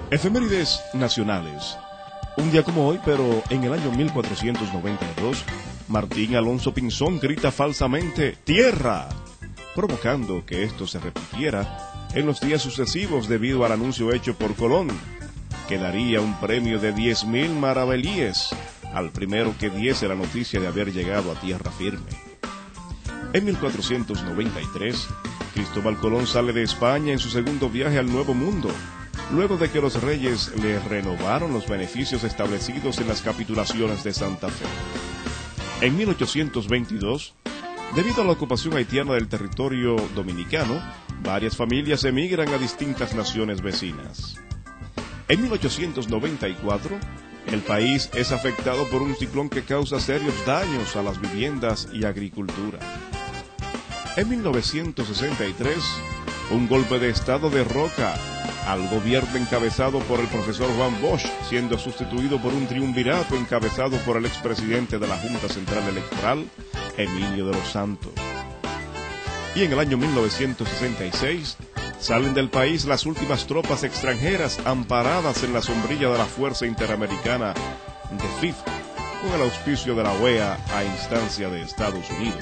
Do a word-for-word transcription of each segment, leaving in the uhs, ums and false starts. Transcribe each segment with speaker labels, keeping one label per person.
Speaker 1: Efemérides nacionales. Un día como hoy, pero en el año mil cuatrocientos noventa y dos, Martín Alonso Pinzón grita falsamente ¡Tierra!, provocando que esto se repitiera en los días sucesivos debido al anuncio hecho por Colón, que daría un premio de diez mil maravedíes al primero que diese la noticia de haber llegado a tierra firme. En mil cuatrocientos noventa y tres, Cristóbal Colón sale de España en su segundo viaje al Nuevo Mundo, luego de que los reyes le renovaron los beneficios establecidos en las capitulaciones de Santa Fe. En mil ochocientos veintidós, debido a la ocupación haitiana del territorio dominicano, varias familias emigran a distintas naciones vecinas. En mil ochocientos noventa y cuatro, el país es afectado por un ciclón que causa serios daños a las viviendas y agricultura. En mil novecientos sesenta y tres, un golpe de estado derroca al gobierno encabezado por el profesor Juan Bosch, siendo sustituido por un triunvirato encabezado por el expresidente de la Junta Central Electoral, Emilio de los Santos. Y en el año mil novecientos sesenta y seis, salen del país las últimas tropas extranjeras amparadas en la sombrilla de la Fuerza Interamericana de FIFA, con el auspicio de la O E A a instancia de Estados Unidos.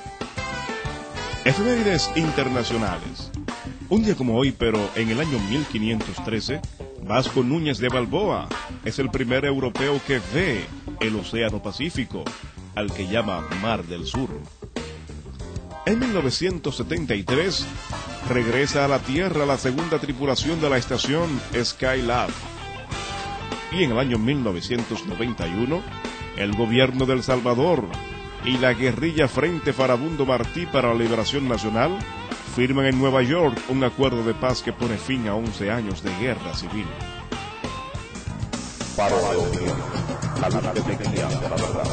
Speaker 1: Efemérides internacionales. Un día como hoy, pero en el año mil quinientos trece, Vasco Núñez de Balboa es el primer europeo que ve el Océano Pacífico, al que llama Mar del Sur. En mil novecientos setenta y tres, regresa a la Tierra la segunda tripulación de la estación Skylab. Y en el año mil novecientos noventa y uno, el gobierno de El Salvador y la guerrilla Frente Farabundo Martí para la Liberación Nacional firman en Nueva York un acuerdo de paz que pone fin a once años de guerra civil.
Speaker 2: Paro de opinión, la luz de la verdad.